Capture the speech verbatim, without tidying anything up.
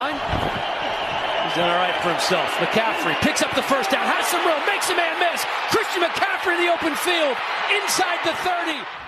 He's done all right for himself. McCaffrey picks up the first down, has some room, makes a man miss. Christian McCaffrey in the open field, inside the thirty.